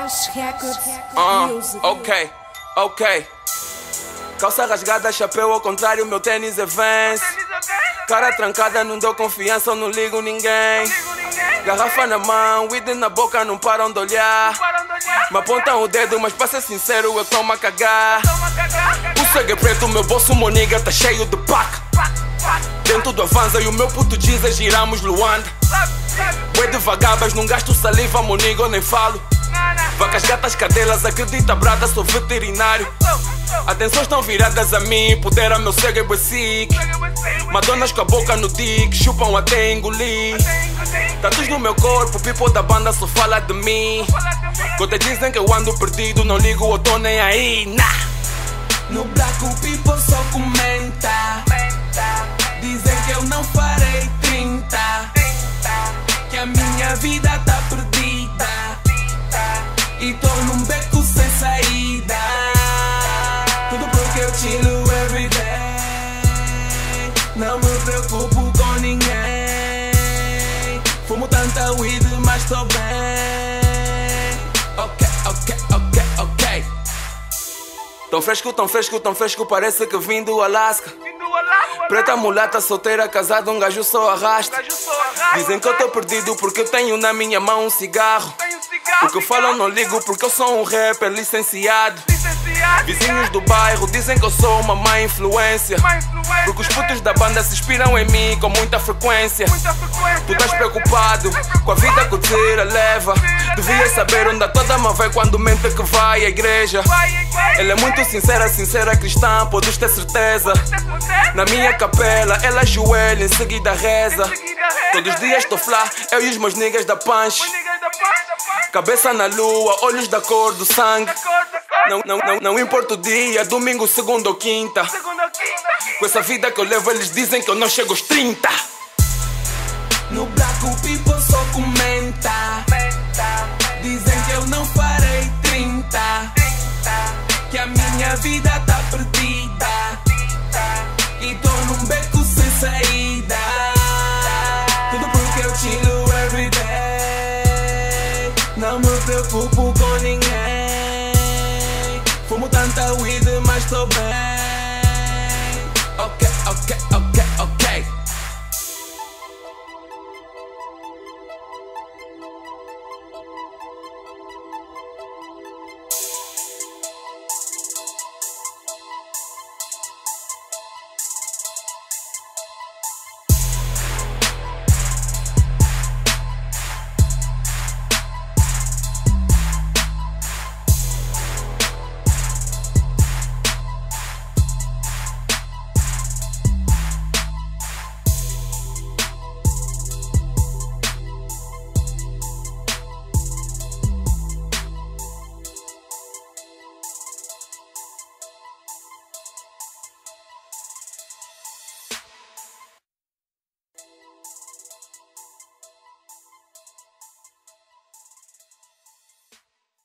Recordz. Ok. Calça rasgada, chapéu ao contrário, meu tênis é Vans. Cara trancada, não dou confiança, eu não ligo ninguém. Garrafa na mão, weed na boca, não param de olhar. Me apontam o dedo, mas pra ser sincero, eu tomo a cagar. O sangue é preto, meu bolso moniga tá cheio de pack. Dentro do Avanza e o meu puto Jesus giramos Luanda. Bué de vagabas, não gasto saliva, moniga, eu nem falo. Vacas, gatas, cadelas, acredita brada, sou veterinário. Atenções estão viradas a mim, pudera meu cego é basic. Madonas com a boca no tic, chupam até engolir. Tatus no meu corpo, people da banda só fala de mim. Quando dizem que eu ando perdido, não ligo, eu tô nem aí, nah. No black o people só comenta. Dizem que eu não farei 30, que a minha vida tá perdida e tô num beco sem saída. Tudo porque eu chillo everyday. Não me preocupo com ninguém. Fumo tanta weed, mas tô bem. Ok. Tão fresco, parece que vim do Alasca. Preta, mulata, solteira, casada, um gajo só arrasta. Dizem que eu tô perdido porque eu tenho na minha mão um cigarro. O que falam não ligo porque eu sou um rapper licenciado. Vizinhos do bairro dizem que eu sou uma má influência, porque os putos da banda se inspiram em mim com muita frequência. Tu estás preocupado com a vida que o tira leva. Devias saber onde toda alma vai quando mente que vai à igreja. Ela é muito sincera cristã, podes ter certeza. Na minha capela ela ajoelha, em seguida reza. Todos os dias estou flá, eu e os meus niggas da punch. Cabeça na lua, olhos da cor do sangue. Não importa o dia, domingo, segunda ou quinta. Com essa vida que eu levo, eles dizem que eu não chego aos 30. No black o people só comenta. Dizem que eu não farei 30, que a minha vida tá perdida e tô num beco sem saída. Tudo porque eu chillo everyday. Não me preocupo com ninguém. Fumo tanta weed, mas tô bem.